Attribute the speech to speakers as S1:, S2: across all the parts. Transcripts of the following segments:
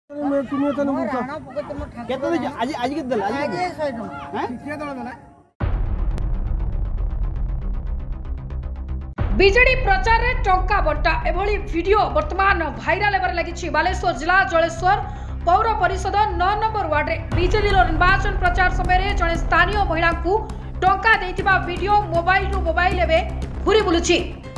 S1: BJD प्रचार रे टंका बंटा एभली वीडियो वर्तमान भाइराल हेबार लागिछि। बालेश्वर जिला जलेश्वर पौर परिषद 9 नंबर वार्ड रे बीजेडी निर्वाचन प्रचार समय जड़े स्थानीय महिला को टंका देथिबा वीडियो मोबाइल एबे घुरी बुलुछि।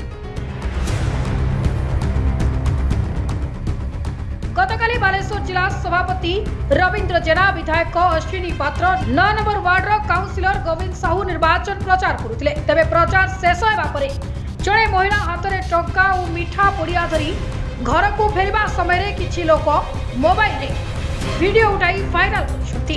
S1: गतकाली बालेश्वर जिला सभापति रविंद्र जेना, विधायक Ashwini Patra, 9 number ward councillor Govind Sahu निर्वाचन प्रचार करुथिले। तेबे प्रचार शेष हेबा परे जड़े महिला हाथ में टंका और मिठा पुड़िया धरी घर को फेरवा समय किछि लोक मोबाइल रे वीडियो उठाई वायरल करछथि।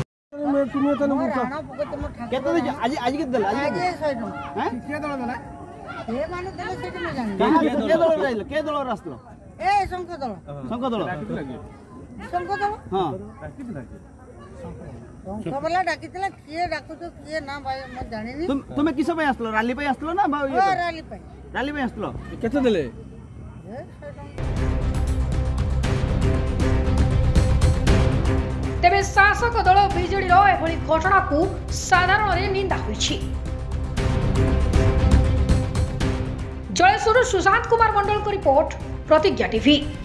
S2: तुम किस रैली ना रैली केते देले
S1: तेबे शासक दल बीजेडी एभली घटना को साधारण निंदा होइछि। जलेश्वर सुशांत कुमार मंडल को रिपोर्ट, प्रतिज्ञा टीवी।